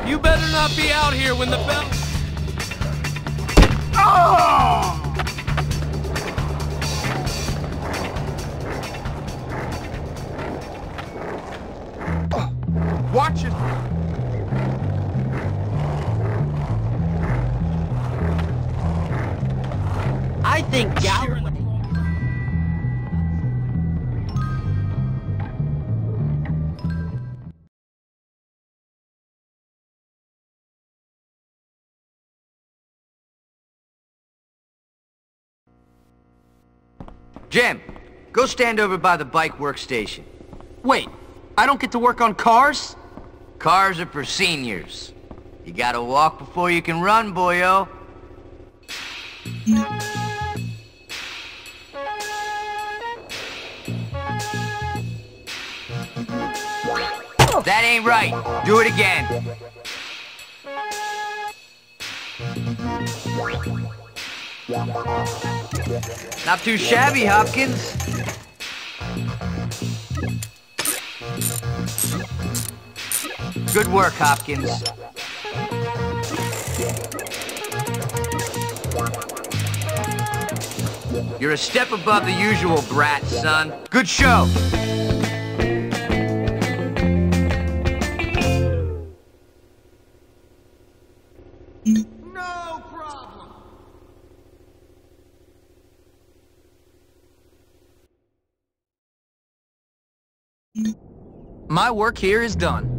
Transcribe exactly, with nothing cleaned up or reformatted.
You better not be out here when the bell... Oh! Watch it! I think Galloway... Jim, go stand over by the bike workstation. Wait, I don't get to work on cars? Cars are for seniors. You gotta walk before you can run, boyo. That ain't right. Do it again. Not too shabby, Hopkins. Good work, Hopkins. You're a step above the usual, brat, son. Good show. No problem. My work here is done.